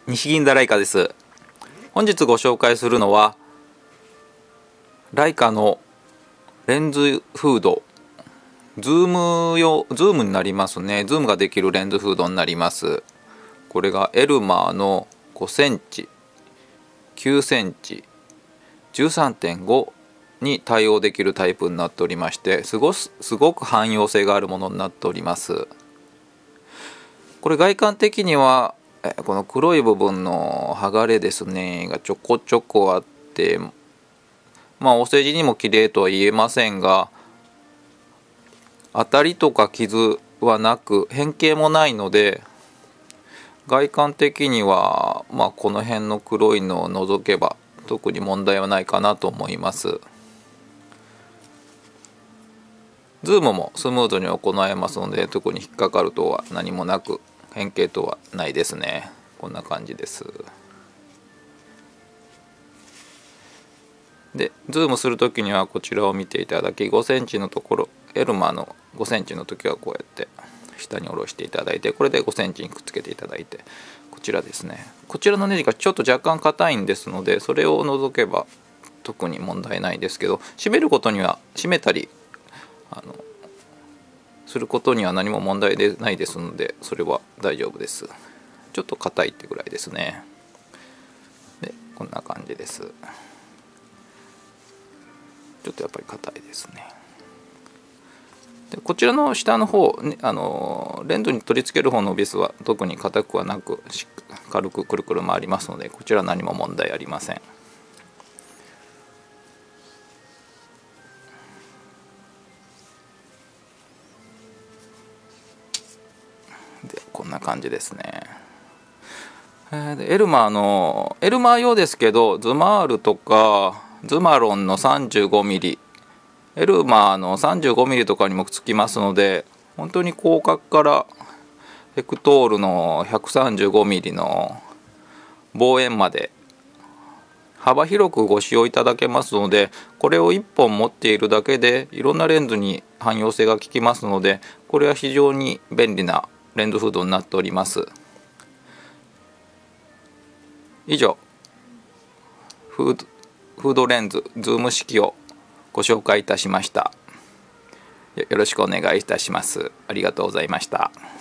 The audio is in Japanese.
西銀座ライカです。本日ご紹介するのはライカのレンズフード、ズームになりますね。ズームができるレンズフードになります。これがエルマーの5センチ、9センチ、13.5 に対応できるタイプになっておりまして、すごく汎用性があるものになっております。これ外観的にはこの黒い部分の剥がれですねがちょこちょこあって、お世辞にも綺麗とは言えませんが、当たりとか傷はなく変形もないので、外観的にはこの辺の黒いのを除けば特に問題はないかなと思います。ズームもスムーズに行えますので、特に引っかかるとは何もなく、変形とはないですね。こんな感じです。でズームするときにはこちらを見ていただき、5センチのところ、エルマーの5センチの時はこうやって下に下ろしていただいて、これで5センチにくっつけていただいて、こちらですね、こちらのネジがちょっと若干硬いんですので、それを除けば特に問題ないですけど、閉めることには、閉めたりすることには何も問題でないですので、それは大丈夫です。ちょっと硬いってぐらいですね。でこんな感じです。ちょっとやっぱり硬いですね。でこちらの下の方、レンズに取り付ける方のビスは特に硬くはなく、軽くくるくる回りますので、こちらは何も問題ありません。でこんな感じですね。エルマー用ですけど、ズマールとかズマロンの 35mm、 エルマーの 35mm とかにもつきますので、本当に広角からヘクトールの 135mm の望遠まで幅広くご使用いただけますので、これを1本持っているだけでいろんなレンズに汎用性が効きますので、これは非常に便利なレンズフードになっております。以上、フードレンズズーム式をご紹介いたしました。よろしくお願いいたします。ありがとうございました。